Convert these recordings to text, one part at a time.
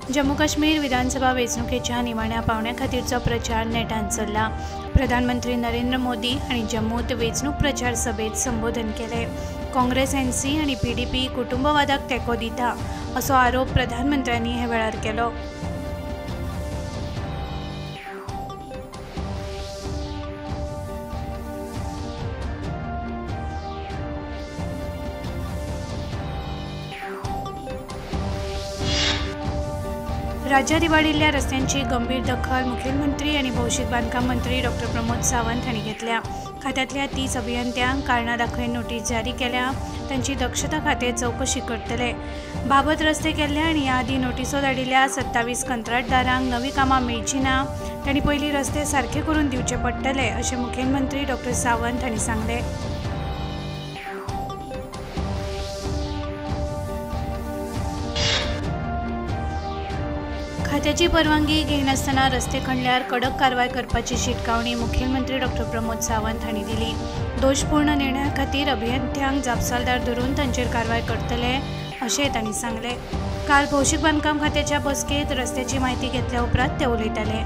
जम्मू काश्मीर विधानसभा वेंचणुकेच्या निमाण्या पावण्या खातीरचो प्रचार नेटान चल्ला। प्रधानमंत्री नरेंद्र मोदी हांणी जम्मूत वेंचणूक प्रचार सभेत संबोधन केले। काँग्रेस, एनसी आनी पीडीपी कुटुंबवादाक तेंको दिता असो आरोप प्रधानमंत्र्यांनी हे वेळार केलो। राज्यात इबाडिल्ल्या रस्त्यांची गंभीर दखल मुखेलमंत्री आणि भौशीक बांदकाम मंत्री डॉ. प्रमोद सावंत हांणी घेतल्या। खात्यातल्या 30 अभियंत्यांक कारणां दाखयन नोटीस जारी केल्या। तांची दक्षता खाते चौकशी करतले। बाबत रस्ते केल्ल्या आनी ह्या आदी नोटीसो धाडिल्ल्या 27 कंत्राटदारांक नवी कामां मेळची ना। तांणी पयलीं रस्ते सारखे करून दिवचे पडटले अशें मुखेलमंत्री डॉ. सावंत हांणी सांगले। खात्याची परवानगी घेनासतना रस्ते खणल्यार कडक कारवाय करपाची शिटकावणी मुखेलमंत्री डॉ. प्रमोद सावंत हांणी दिली। दोशपूर्ण निर्णया खातीर अभियंत्यांक जापसालदार धरून तांचेर कारवाय करतले अशें तांणी सांगले। काल भौशीक बांदकाम खात्याच्या बसकेत रस्त्याची म्हायती घेतल्या उपरांत ते उलयताले।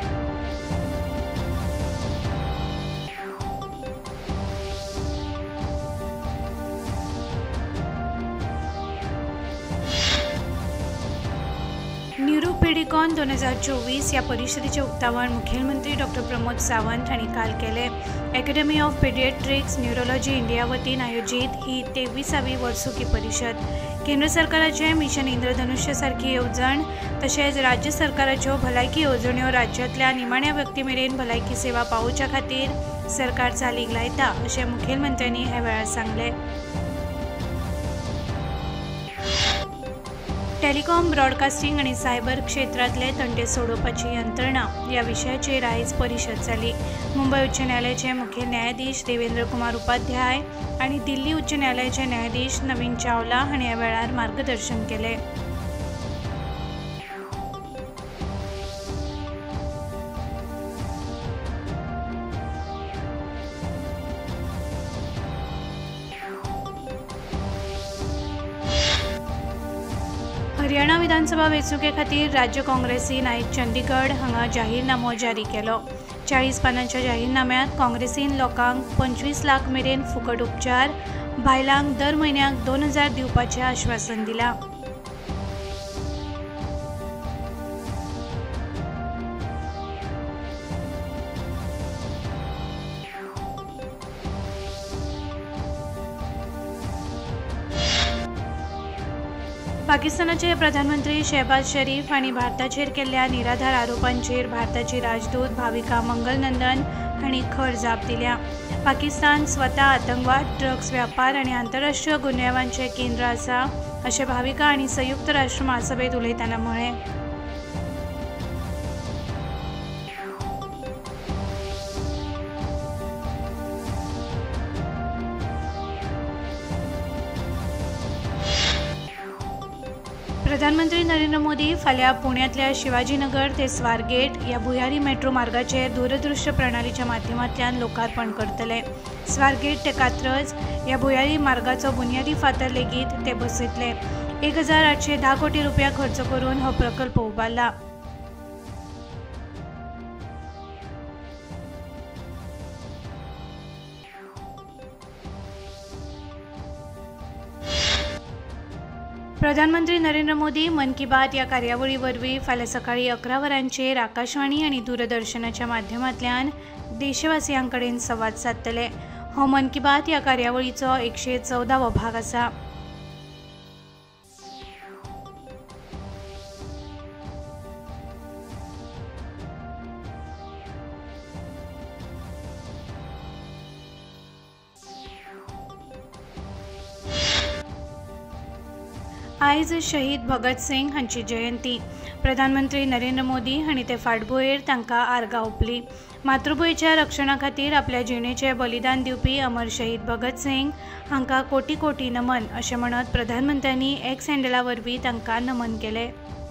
निरूपीडिकॉन 2024 या परिषदेचे उक्तावण मुखेलमंत्री डॉ. प्रमोद सावंत हांणी काल केले। Academy of paediatrics neurology India वतीन आयोजित ही 23वी वर्सुकी परिशद केंद्र सरकाराचे मिशन इंद्रधनुष्य सारखी येवजण तशेंच राज्य सरकाराच्यो भलायकी येवजण्यो राज्यांतल्या निमाण्या व्यक्ती मेरेन भलायकी सेवा पावोवच्या खातीर सरकार चालीक लायता अशें मुखेलमंत्र्यांनी ह्या वेळार सांगले। टेलिकॉम, ब्रॉडकास्टिंग आणि सायबर क्षेत्रातले तंटे सोडोवपाची यंत्रणा या विशयाचेर आयज परिशद जाली। मुंबय उच्च न्यायालयाचे मुखेल न्यायाधीश देवेंद्र कुमार उपाध्याय आणि दिल्ली उच्च न्यायालयाचे न्यायाधीश नवीन चावला हांणी ह्या वेळार मार्गदर्शन केले। हरियाणा विधानसभा वेंचणुके खातीर राज्य काँग्रेसीन आयज चंदीगड हांगा जाहीरनामो जारी केलो। 40 पानांच्या जाहीरनाम्यांत काँग्रेसीन लोकांक 25 लाख मेरेन फुकट उपचार, बायलांक दर म्हयन्याक 2000 दिवपाचें आश्वासन दिलां। पाकिस्तानाचे प्रधानमंत्री शहबाज शरीफ हांणी भारताचेर केल्ल्या निराधार आरोपांचेर भारताची राजदूत भाविका मंगलनंदन हांणी खर जाप दिल्या। पाकिस्तान स्वता आतंकवाद, ड्रग्स व्यापार आनी आंतरराष्ट्रीय गुन्यांवांचें केंद्र आसा अशें भाविका हांणी संयुक्त राष्ट्र महासभेत उलयतना म्हळें। प्रधानमंत्री नरेंद्र मोदी फाल्यां पुण्यातल्या शिवाजीनगर ते स्वारगेट या भुयारी मेट्रो मार्गाचेर दूरदृश्य प्रणालीच्या माध्यमांतल्यान लोकार्पण करतले। स्वारगेट ते कात्रज या भुयारी मार्गाचो बुन्यादी फातर लेगीत ते बसयतले। 1810 कोटी रुपया खर्च करून हो प्रकल्प उबारला। प्रधानमंत्री नरेंद्र मोदी मन की बात या कार्यावळी वरवीं फाल्यां सकाळीं 11 वरांचेर आकाशवाणी आनी दूरदर्शनाच्या माध्यमांतल्यान देशवासियां कडेन संवाद सादतले। हो मन की बात या कार्यावळीचो 114वो भाग आसा। आयज शहीद भगत सिंग हांची जयंती। प्रधानमंत्री नरेंद्र मोदी हांणी ते फाटभुंयेर तांकां आर्गां ओंपलीं। मातृभूंयच्या रक्षणा खातीर आपल्या जिणेचें बलिदान दिवपी अमर शहीद भगत सिंग हांकां कोटी कोटी नमन अशें म्हणत प्रधानमंत्र्यांनी एक्स हँडला वरवीं तांकां नमन केलें।